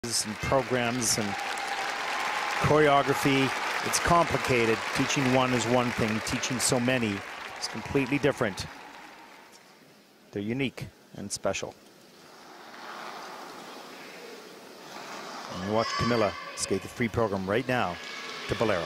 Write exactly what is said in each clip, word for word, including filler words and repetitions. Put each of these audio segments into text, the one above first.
and programs and choreography. It's complicated. Teaching one is one thing. Teaching so many is completely different. They're unique and special. And you watch Camilla skate the free program right now to Bolero.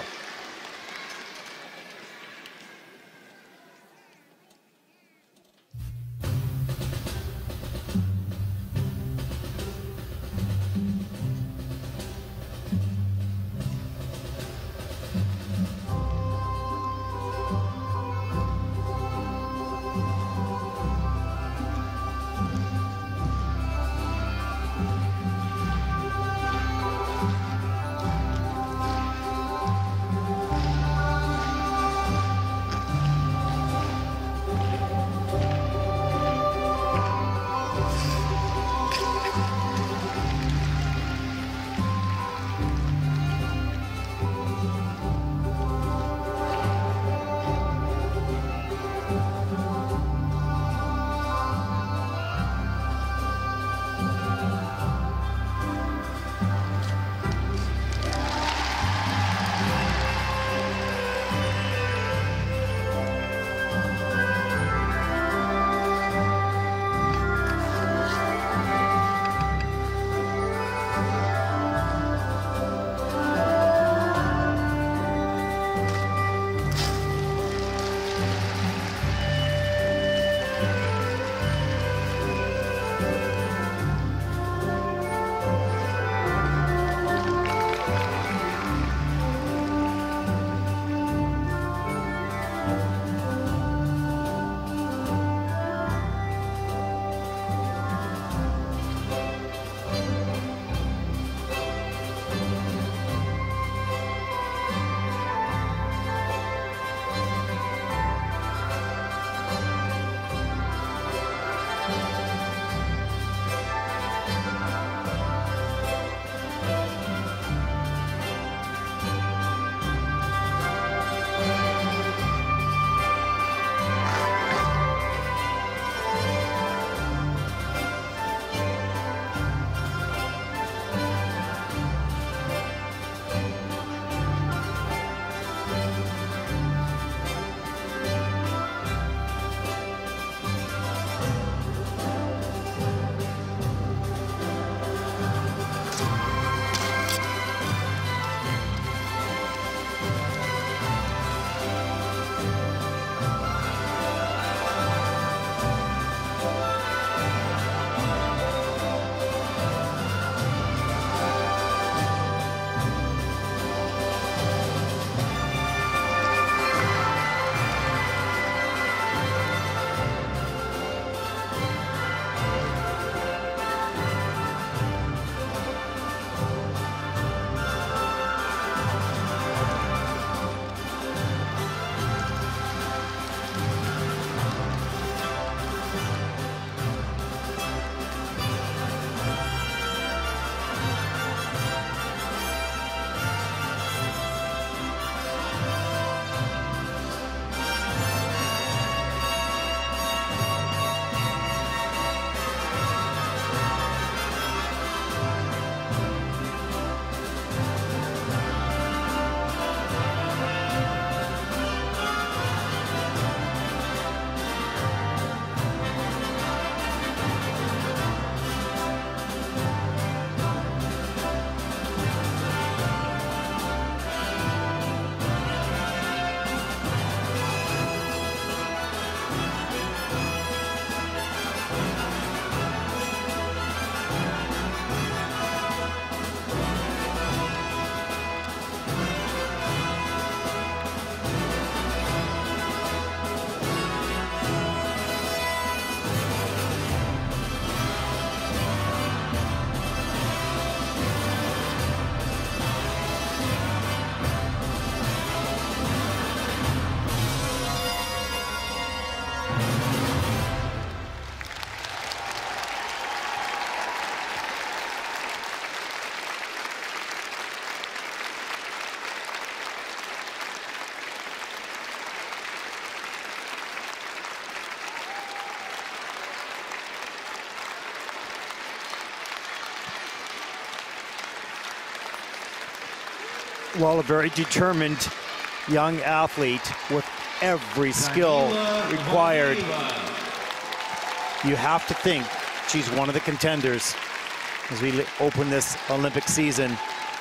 Well, a very determined young athlete with every skill required. You have to think she's one of the contenders as we open this Olympic season.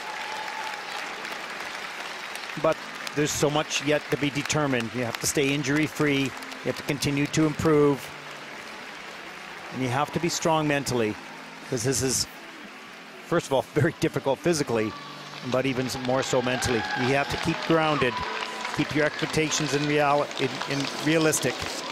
But there's so much yet to be determined. You have to stay injury-free. You have to continue to improve. And you have to be strong mentally, because this is, first of all, very difficult physically, but even more so mentally. You have to keep grounded, keep your expectations in real, in, in realistic.